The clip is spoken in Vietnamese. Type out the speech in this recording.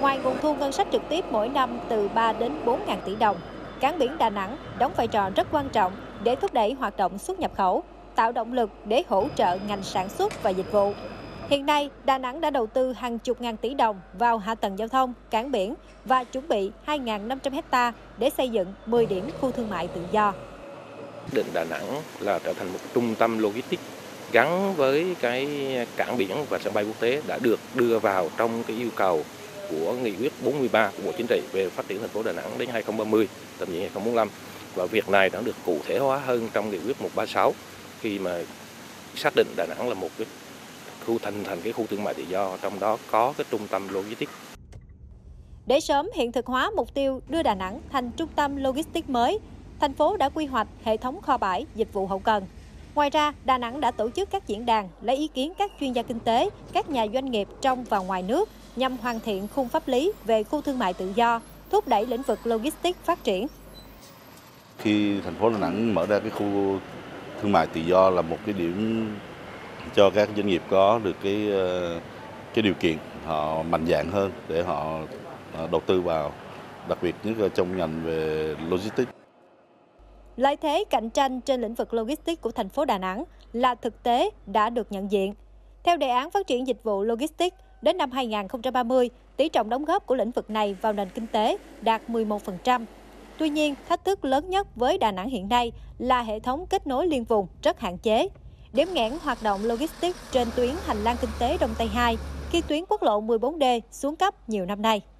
Ngoài nguồn thu ngân sách trực tiếp mỗi năm từ 3 đến 4 ngàn tỷ đồng, cảng biển Đà Nẵng đóng vai trò rất quan trọng để thúc đẩy hoạt động xuất nhập khẩu, tạo động lực để hỗ trợ ngành sản xuất và dịch vụ. Hiện nay, Đà Nẵng đã đầu tư hàng chục ngàn tỷ đồng vào hạ tầng giao thông, cảng biển và chuẩn bị 2.500 hectare để xây dựng 10 điểm khu thương mại tự do. Định Đà Nẵng là trở thành một trung tâm logistics gắn với cái cảng biển và sân bay quốc tế đã được đưa vào trong cái yêu cầu của nghị quyết 43 của Bộ Chính trị về phát triển thành phố Đà Nẵng đến 2030, tầm nhìn 2045. Và việc này đã được cụ thể hóa hơn trong nghị quyết 136 khi mà xác định Đà Nẵng là một cái khu thành cái khu thương mại tự do, trong đó có cái trung tâm logistics. Để sớm hiện thực hóa mục tiêu đưa Đà Nẵng thành trung tâm logistics mới, thành phố đã quy hoạch hệ thống kho bãi, dịch vụ hậu cần. Ngoài ra, Đà Nẵng đã tổ chức các diễn đàn lấy ý kiến các chuyên gia kinh tế, các nhà doanh nghiệp trong và ngoài nước nhằm hoàn thiện khung pháp lý về khu thương mại tự do, thúc đẩy lĩnh vực logistics phát triển. Khi thành phố Đà Nẵng mở ra cái khu thương mại tự do là một cái điểm cho các doanh nghiệp có được cái điều kiện họ mạnh dạn hơn để họ đầu tư vào, đặc biệt nhất là trong ngành về logistics. Lợi thế cạnh tranh trên lĩnh vực logistics của thành phố Đà Nẵng là thực tế đã được nhận diện. Theo đề án phát triển dịch vụ logistics, đến năm 2030, tỷ trọng đóng góp của lĩnh vực này vào nền kinh tế đạt 11%. Tuy nhiên, thách thức lớn nhất với Đà Nẵng hiện nay là hệ thống kết nối liên vùng rất hạn chế. Điểm nghẽn hoạt động logistics trên tuyến hành lang kinh tế Đông Tây 2 khi tuyến quốc lộ 14D xuống cấp nhiều năm nay.